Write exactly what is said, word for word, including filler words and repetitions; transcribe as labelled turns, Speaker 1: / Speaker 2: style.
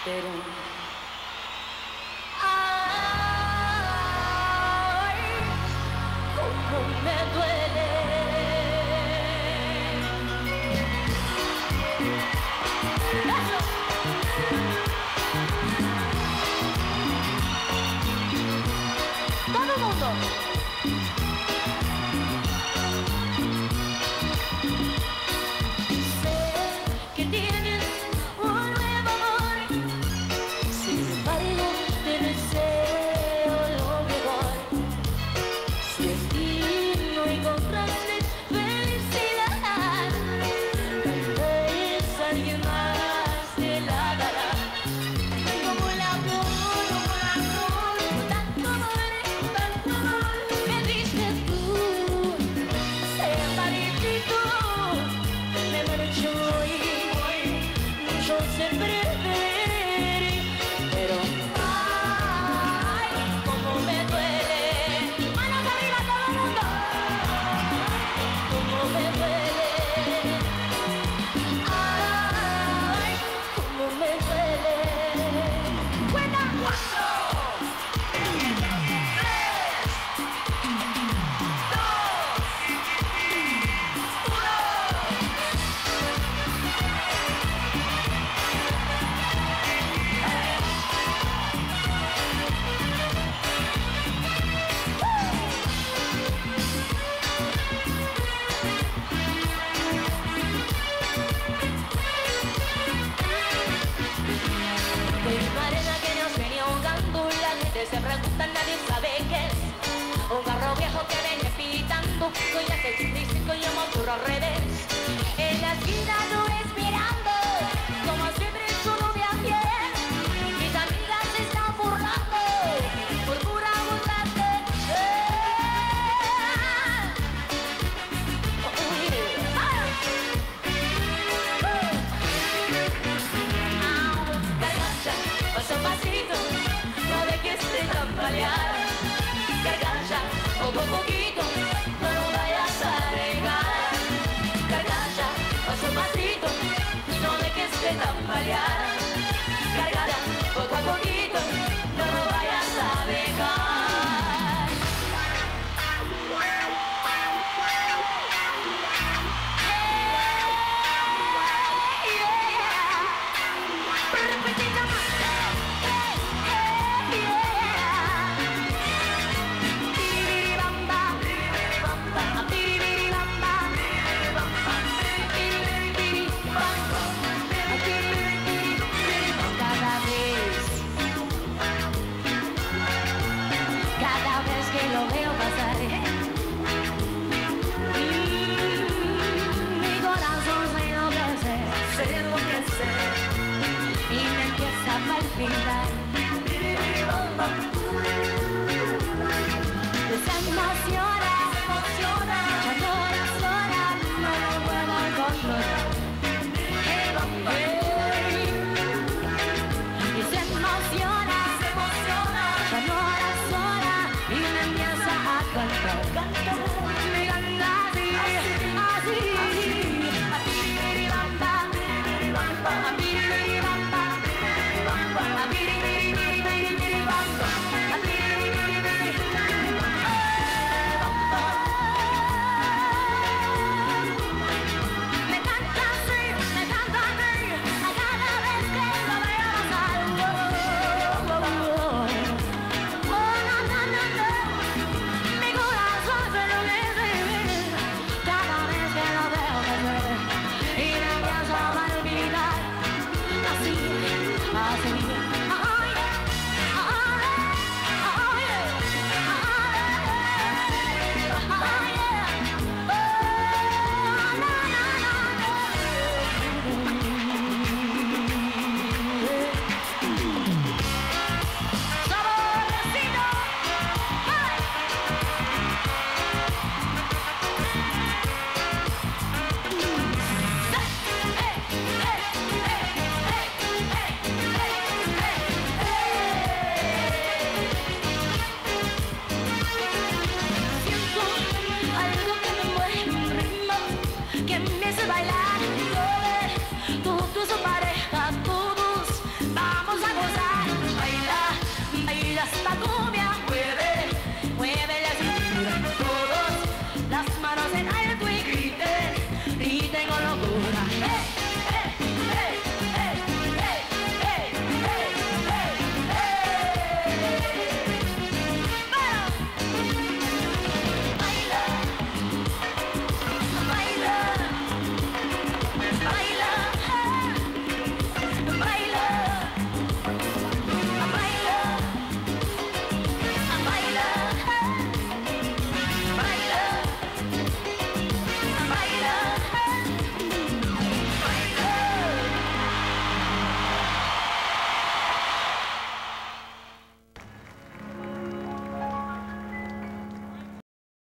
Speaker 1: pero ay, cómo me duele. ¡Eso! Todo el mundo. Sé que tienes un nuevo amor, sin embargo te deseo lo mejor. Si es digno y encontraste felicidad, tal vez alguien más te la dará. Como la flor, como la flor, tanto amor, tanto amor me diste tú. Separatito me marcho hoy, yo siempre veré, pero ay, cómo me duele. Manos arriba todo el mundo. Cómo me duele. Ay, cómo me duele. Cuenta cuatro, tres, dos, uno. Hay una arena que nos viene ahogando, la gente se pregunta, nadie sabe qué es. Un carro viejo que viene pitando, con ya que